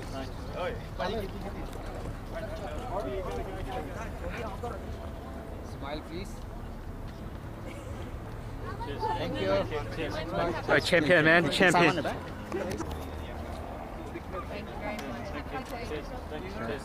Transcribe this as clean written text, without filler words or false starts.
Smile, please. Thank you. All right, champion, man. Champion. Thank you very much.